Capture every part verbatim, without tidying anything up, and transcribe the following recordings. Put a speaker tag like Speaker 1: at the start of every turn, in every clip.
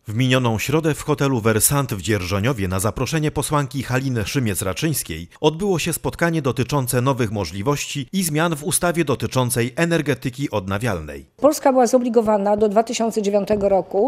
Speaker 1: W minioną środę w hotelu Versant w Dzierżoniowie na zaproszenie posłanki Haliny Szymiec-Raczyńskiej odbyło się spotkanie dotyczące nowych możliwości i zmian w ustawie dotyczącej energetyki odnawialnej.
Speaker 2: Polska była zobligowana do dwa tysiące dziewiątego roku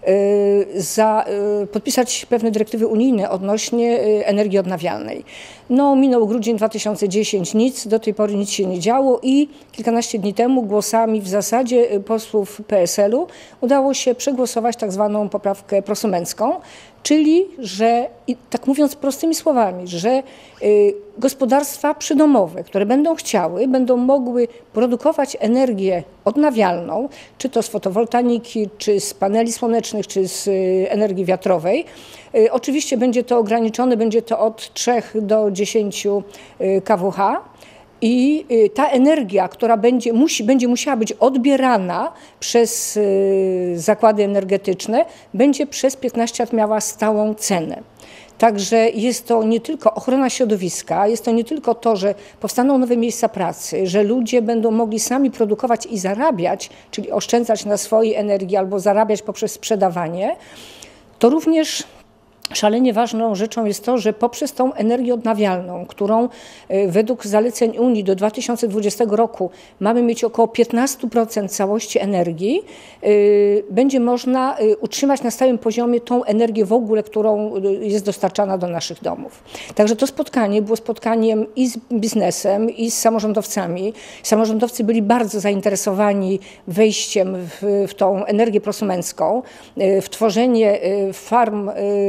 Speaker 2: y, za, y, podpisać pewne dyrektywy unijne odnośnie y, energii odnawialnej. No, minął grudzień dwa tysiące dziesiąty, nic, do tej pory nic się nie działo i kilkanaście dni temu głosami w zasadzie posłów P S L u udało się przegłosować tak zwaną poprawkę prosumencką, czyli, że, i tak mówiąc prostymi słowami, że y, gospodarstwa przydomowe, które będą chciały, będą mogły produkować energię odnawialną, czy to z fotowoltaiki, czy z paneli słonecznych, czy z y, energii wiatrowej. Y, oczywiście będzie to ograniczone, będzie to od trzech do dziesięciu kWh. I ta energia, która będzie, musi, będzie musiała być odbierana przez y, zakłady energetyczne, będzie przez piętnaście lat miała stałą cenę. Także jest to nie tylko ochrona środowiska, jest to nie tylko to, że powstaną nowe miejsca pracy, że ludzie będą mogli sami produkować i zarabiać, czyli oszczędzać na swojej energii albo zarabiać poprzez sprzedawanie, to również szalenie ważną rzeczą jest to, że poprzez tą energię odnawialną, którą według zaleceń Unii do dwa tysiące dwudziestego roku mamy mieć około piętnaście procent całości energii, będzie można utrzymać na stałym poziomie tą energię w ogóle, którą jest dostarczana do naszych domów. Także to spotkanie było spotkaniem i z biznesem, i z samorządowcami. Samorządowcy byli bardzo zainteresowani wejściem w, w tą energię prosumencką, w tworzenie farm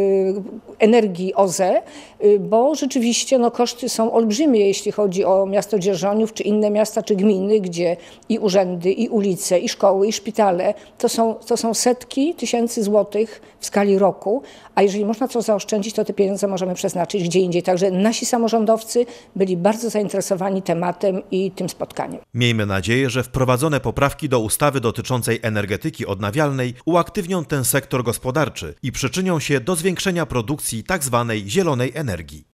Speaker 2: energii O Z E, bo rzeczywiście no, koszty są olbrzymie, jeśli chodzi o miasto Dzierżoniów, czy inne miasta, czy gminy, gdzie i urzędy, i ulice, i szkoły, i szpitale, to są, to są setki tysięcy złotych w skali roku, a jeżeli można coś zaoszczędzić, to te pieniądze możemy przeznaczyć gdzie indziej. Także nasi samorządowcy byli bardzo zainteresowani tematem i tym spotkaniem.
Speaker 1: Miejmy nadzieję, że wprowadzone poprawki do ustawy dotyczącej energetyki odnawialnej uaktywnią ten sektor gospodarczy i przyczynią się do zwiększenia produkcji tzw. zielonej energii.